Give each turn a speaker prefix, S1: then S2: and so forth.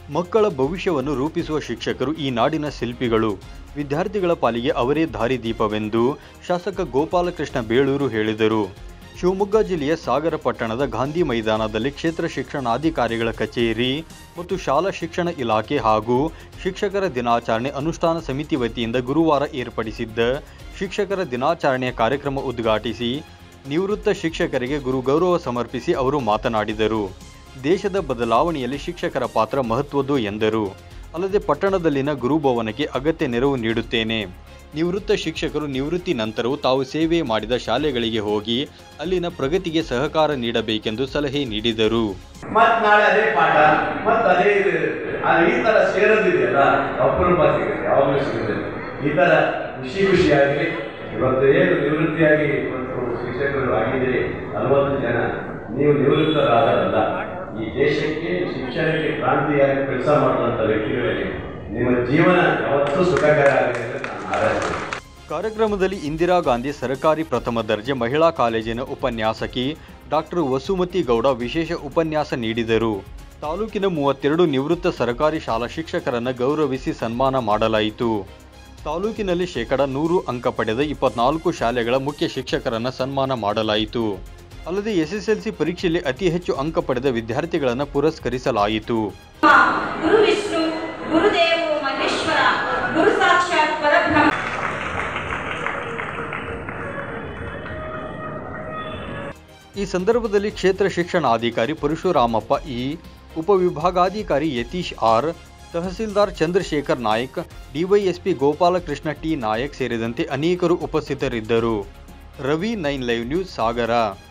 S1: ಮಕ್ಕಳ ಭವಿಷ್ಯವನ್ನು ರೂಪಿಸುವ ಶಿಕ್ಷಕರು ಈ ನಾಡಿನ ಶಿಲ್ಪಿಗಳು. ವಿದ್ಯಾರ್ಥಿಗಳ ಪಾಲಿಗೆ ಅವರೇ ದಾರಿದೀಪವೆಂದು ಶಾಸಕ ಗೋಪಾಲಕೃಷ್ಣ ಬೇಳೂರು ಹೇಳಿದರು. ಶಿವಮೊಗ್ಗ ಜಿಲ್ಲೆಯ ಸಾಗರ ಪಟ್ಟಣದ ಗಾಂಧಿ ಮೈದಾನದಲ್ಲಿ ಕ್ಷೇತ್ರ ಶಿಕ್ಷಣಾಧಿಕಾರಿಗಳ ಕಚೇರಿ ಮತ್ತು ಶಾಲಾ ಶಿಕ್ಷಣ ಇಲಾಖೆ ಹಾಗೂ ಶಿಕ್ಷಕರ ದಿನಾಚರಣೆ ಅನುಷ್ಠಾನ ಸಮಿತಿ ವತಿಯಿಂದ ಗುರುವಾರ ಏರ್ಪಡಿಸಿದ್ದ ಶಿಕ್ಷಕರ ದಿನಾಚರಣೆಯ ಕಾರ್ಯಕ್ರಮ ಉದ್ಘಾಟಿಸಿ ನಿವೃತ್ತ ಶಿಕ್ಷಕರಿಗೆ ಗುರು ಗೌರವ ಸಮರ್ಪಿಸಿ ಅವರು ಮಾತನಾಡಿದರು. ದೇಶದ ಬದಲಾವಣೆಯಲ್ಲಿ ಶಿಕ್ಷಕರ ಪಾತ್ರ ಮಹತ್ವದ್ದು ಎಂದರು. ಅಲ್ಲದೆ ಪಟ್ಟಣದಲ್ಲಿನ ಗುರುಭವನಕ್ಕೆ ಅಗತ್ಯ ನೆರವು ನೀಡುತ್ತೇನೆ. ನಿವೃತ್ತ ಶಿಕ್ಷಕರು ನಿವೃತ್ತಿ ನಂತರವೂ ತಾವು ಸೇವೆ ಮಾಡಿದ ಶಾಲೆಗಳಿಗೆ ಹೋಗಿ ಅಲ್ಲಿನ ಪ್ರಗತಿಗೆ ಸಹಕಾರ ನೀಡಬೇಕೆಂದು ಸಲಹೆ ನೀಡಿದರು.
S2: ನಾಳೆ ಅದೇ ಪಾಠ ಅದೇ ಈ ತರ ಸೇರೋದಿದೆಯಲ್ಲ ಅಪರೂಪ ಸಿಗುತ್ತೆ, ಯಾವಾಗಲೂ ಸಿಗುತ್ತೆ. ಈ ತರ ಖುಷಿಯಾಗಿ ಇವತ್ತು ಏನು ನಿವೃತ್ತಿಯಾಗಿ ಇವತ್ತು ಶಿಕ್ಷಕರು ಆಗಿದ್ದೀರಿ 40 ಜನ. ನೀವು ನಿವೃತ್ತರಾದರಲ್ಲ, ಈ ದೇಶಕ್ಕೆ ಶಿಕ್ಷಣಕ್ಕೆ ಕ್ರಾಂತಿಯಾಗಿ ಕೆಲಸ ಮಾಡುವಂಥ ವ್ಯಕ್ತಿಗಳಿಗೆ ನಿಮ್ಮ ಜೀವನ ಯಾವತ್ತೂ ಸುಖಕರ ಆಗಲಿ ಅಂತ ನಾನು ಹಾರೈಸ್ತೇನೆ.
S1: ಕಾರ್ಯಕ್ರಮದಲ್ಲಿ ಇಂದಿರಾ ಗಾಂಧಿ ಸರ್ಕಾರಿ ಪ್ರಥಮ ದರ್ಜೆ ಮಹಿಳಾ ಕಾಲೇಜಿನ ಉಪನ್ಯಾಸಕಿ ಡಾಕ್ಟರ್ ವಸುಮತಿ ಗೌಡ ವಿಶೇಷ ಉಪನ್ಯಾಸ ನೀಡಿದರು. ತಾಲೂಕಿನ 32 ನಿವೃತ್ತ ಸರ್ಕಾರಿ ಶಾಲಾ ಶಿಕ್ಷಕರನ್ನು ಗೌರವಿಸಿ ಸನ್ಮಾನ ಮಾಡಲಾಯಿತು. ತಾಲೂಕಿನಲ್ಲಿ ಶೇಕಡ 100 ಅಂಕ ಪಡೆದ 24 ಶಾಲೆಗಳ ಮುಖ್ಯ ಶಿಕ್ಷಕರನ್ನು ಸನ್ಮಾನ ಮಾಡಲಾಯಿತು. ಅಲ್ಲದೆ ಎಸ್ಎಸ್ಎಲ್ಸಿ ಪರೀಕ್ಷೆಯಲ್ಲಿ ಅತಿ ಹೆಚ್ಚು ಅಂಕ ಪಡೆದ ವಿದ್ಯಾರ್ಥಿಗಳನ್ನು ಪುರಸ್ಕರಿಸಲಾಯಿತು. ಈ ಸಂದರ್ಭದಲ್ಲಿ ಕ್ಷೇತ್ರ ಶಿಕ್ಷಣಾಧಿಕಾರಿ ಪರಶುರಾಮಪ್ಪ ಇ, ಉಪವಿಭಾಗಾಧಿಕಾರಿ ಯತೀಶ್ ಆರ್, ತಹಸೀಲ್ದಾರ್ ಚಂದ್ರಶೇಖರ್ ನಾಯ್ಕ್, ಡಿವೈಎಸ್ಪಿ ಗೋಪಾಲಕೃಷ್ಣ ಟಿ ನಾಯಕ್ ಸೇರಿದಂತೆ ಅನೇಕರು ಉಪಸ್ಥಿತರಿದ್ದರು. ರವಿ 9 ಲೈವ್ ನ್ಯೂಸ್ ಸಾಗರ.